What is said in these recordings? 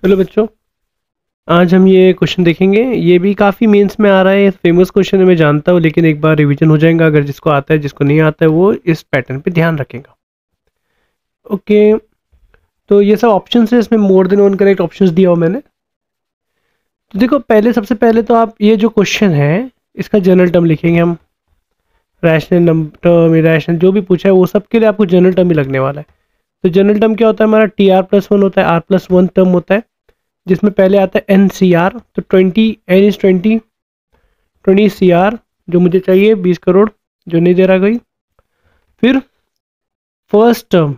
Hello बच्चों, आज हम ये क्वेश्चन देखेंगे। ये भी काफ़ी मेंस में आ रहा है, फेमस क्वेश्चन है मैं जानता हूँ, लेकिन एक बार रिवीजन हो जाएगा। अगर जिसको आता है जिसको नहीं आता है वो इस पैटर्न पे ध्यान रखेगा। ओके, तो ये सब ऑप्शन है, इसमें more than one correct options दिया हो मैंने। तो देखो, सबसे पहले तो आप ये जो क्वेश्चन है इसका जनरल टर्म लिखेंगे हम। रैशनल नंबर टर्म, इरेशनल, जो भी पूछा है वो सब के लिए आपको जनरल टर्म ही लगने वाला है। तो जनरल टर्म क्या होता है हमारा? टी आर प्लस वन होता है, आर प्लस वन टर्म होता है, जिसमें पहले आता है एन सी आर। तो 20 एन इज 20 सी आर जो मुझे चाहिए 20 करोड़, जो नहीं दे रहा कोई। फिर first term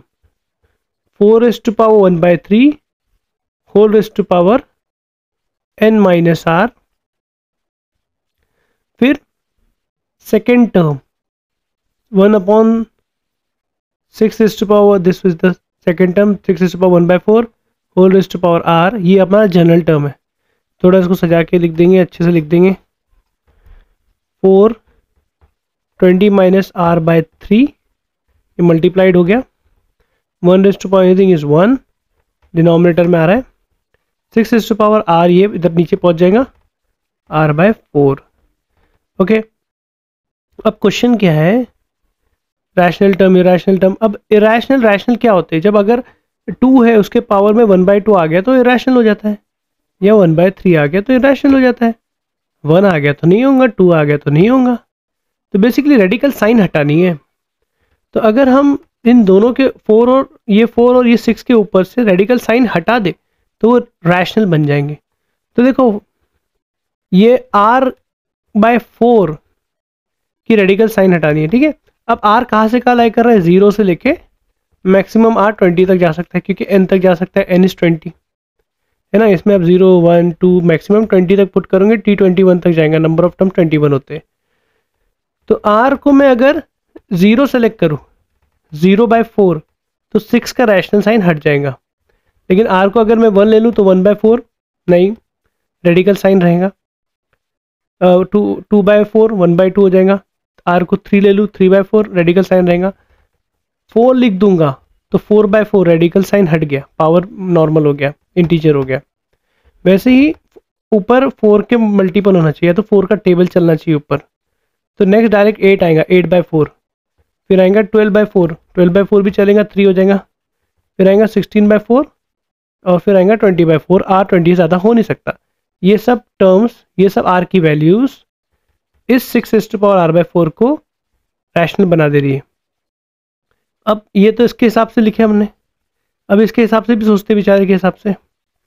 4⁻⁴ whole raised to power n minus R. फिर second term 1/6⁻, this is the second term 6⁻⁴ whole raised to power R. ये अपना जनरल टर्म है। थोड़ा इसको सजा के लिख देंगे, अच्छे से लिख देंगे। 420 माइनस आर बाय 3, ये मल्टीप्लाइड हो गया। 1 एनीथिंग इज 1, डिनोमिनेटर में आ रहा है। 6 आर, ये इधर नीचे पहुंच जाएगा, आर बाय 4। ओके, अब क्वेश्चन क्या है? Rational term, irrational term. अब इरेशनल रैशनल क्या होते हैं? जब अगर 2 है उसके पावर में 1/2 आ गया तो इरेशनल हो जाता है, या 1/3 आ गया तो इरेशनल हो जाता है। 1 आ गया तो नहीं होगा, 2 आ गया तो नहीं होगा। तो बेसिकली रेडिकल साइन हटानी है। तो अगर हम इन दोनों के 4 और ये 6 के ऊपर से रेडिकल साइन हटा दे तो वो रैशनल बन जाएंगे। तो देखो, ये r/4 की रेडिकल साइन हटानी है, ठीक है। अब r कहाँ से कहाँ लाई कर रहा है? 0 से लेके मैक्सिमम r 20 तक जा सकता है, क्योंकि n तक जा सकता है, n इज 20 है ना। इसमें अब 0 1 2 मैक्सिमम 20 तक पुट करोगे, t21 तक जाएगा। नंबर ऑफ टर्म 21 होते हैं। तो r को मैं अगर 0 सेलेक्ट करूँ, 0/4, तो 6 का रैशनल साइन हट जाएगा। लेकिन r को अगर मैं 1 ले लूँ तो 1/4 नहीं, रेडिकल साइन रहेगा। 2/4 1/2 हो जाएगा। r को 3 ले लूँ, 3/4 रेडिकल साइन रहेगा। 4 लिख दूंगा तो 4/4 रेडिकल साइन हट गया, पावर नॉर्मल हो गया, इंटीजर हो गया। वैसे ही ऊपर 4 के मल्टीपल होना चाहिए, तो 4 का टेबल चलना चाहिए ऊपर। तो नेक्स्ट डायरेक्ट 8 आएगा, 8/4। फिर आएगा 12/4, 12/4 भी चलेगा, 3 हो जाएगा। फिर आएगा 16/4 और फिर आएगा 20/4। r 20 ज़्यादा हो नहीं सकता। ये सब टर्म्स, ये सब r की वैल्यूज़ इस 6⁻r/4 को रैशनल बना दे रही है। अब ये तो इसके हिसाब से लिखे हमने। अब इसके हिसाब से भी सोचते विचारे के हिसाब से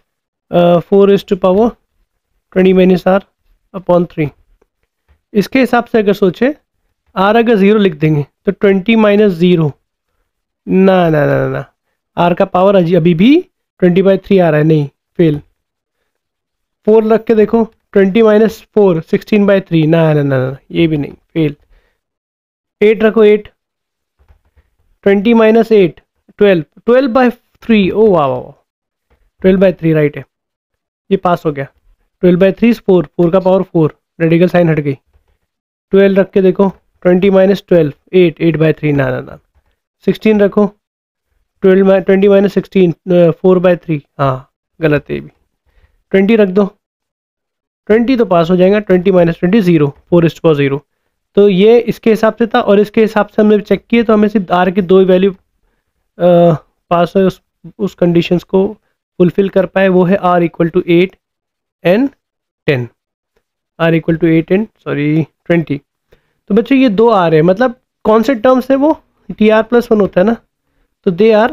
4⁻20 - r/3। इसके हिसाब से अगर सोचे, r अगर 0 लिख देंगे तो 20 - 0, ना ना ना ना, r का पावर अभी भी 20/3 आ रहा है, नहीं, फेल। 4 रख के देखो, 20 - 4 16/3, ना ना ना ना, ये भी नहीं, फेल। 8 रखो, 8 20 - 8 12, 12/3, ओ वाह वाह, 12/3 राइट है, ये पास हो गया। 12/3 4, 4 का पावर 4, रेडिकल साइन हट गई। 12 रख के देखो, 20 - 12 8, 8/3, ना ना ना। 16 रखो, 20 - 16 4/3, हाँ गलत है ये भी। 20 रख दो, 20 तो पास हो जाएगा। 20 - 20 0, 4:0। तो ये इसके हिसाब से था, और इसके हिसाब से हमने चेक किए तो हमें सिर्फ r की 2 वैल्यू पास है, उस कंडीशंस को फुलफिल कर पाए। वो है r = 8 and 10, r = 8 and 20। तो बच्चों ये 2 r है, मतलब कौन से टर्म्स है वो? tr+1 होता है ना, तो they are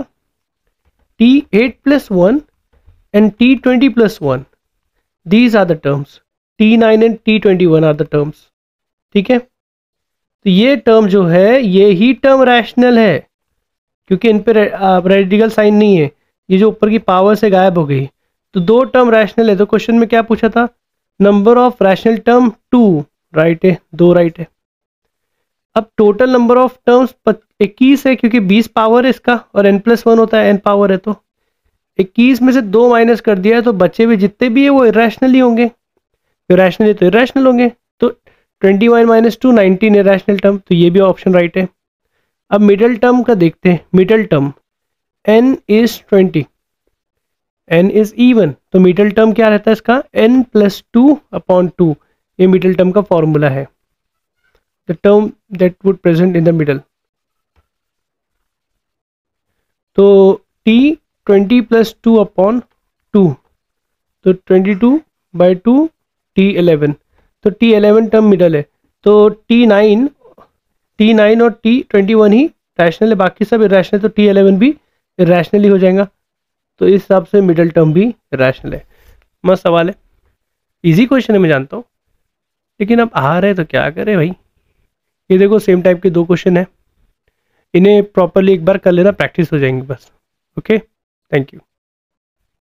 t8+1 and t20+1, these are the terms। t9 and t21 are the terms, ठीक है। तो ये टर्म जो है, ये ही टर्म रैशनल है, क्योंकि इन पे रेडिकल साइन नहीं है, ये जो ऊपर की पावर से गायब हो गई। तो 2 टर्म रैशनल है। तो क्वेश्चन में क्या पूछा था? Number of rational term 2, right है, 2 राइट है। अब टोटल नंबर ऑफ टर्म्स 21 है, क्योंकि 20 पावर है इसका, और n+1 होता है, n पावर है। तो 21 में से 2 माइनस कर दिया है, तो बचे हुए जितने भी है वो इरेशनल ही होंगे। इरेशनल है तो इरेशनल होंगे। तो 21 - 2 19 इरेशनल टर्म, तो ये भी ऑप्शन राइट है। अब मिडल टर्म का देखते हैं। Middle term n is 20, n is even, तो मिडल टर्म क्या रहता है इसका, n+2/2, ये मिडल टर्म का फॉर्मूला है, the term that would present in the middle. तो t 20+2/2, तो 22/2 t11, तो t11 टर्म मिडल है, तो t9 और t21 ही रैशनल है, बाकी सब इरेशनल, तो t11 भी इरेशनल ही हो जाएगा, तो इस हिसाब से मिडल टर्म भी रैशनल है। मस्त सवाल है, इजी क्वेश्चन है मैं जानता हूँ, लेकिन अब आ रहे तो क्या करें भाई। ये देखो सेम टाइप के 2 क्वेश्चन है, इन्हें प्रॉपरली एक बार कर लेना, प्रैक्टिस हो जाएंगी बस। Okay, thank you.